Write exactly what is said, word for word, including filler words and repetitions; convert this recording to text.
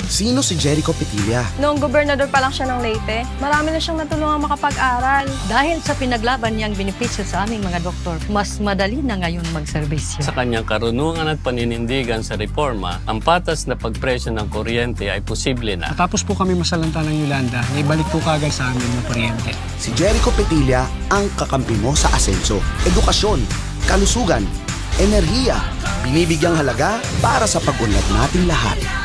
Sino si Jericho Petilla? Noong gobernador pa lang siya ng Leyte, marami na siyang natulungan makapag-aral. Dahil sa pinaglaban niyang benepisyo sa aming mga doktor, mas madali na ngayon magserbisyo. Sa kanyang karunungan at paninindigan sa reforma, ang patas na pagpresyo ng kuryente ay posible na. Matapos po kami masalanta ng Yolanda, naibalik po kagad sa amin yung kuryente. Si Jericho Petilla ang kakampi mo sa asenso, edukasyon, kalusugan, enerhiya, binibigyang halaga para sa pag-unlad nating lahat.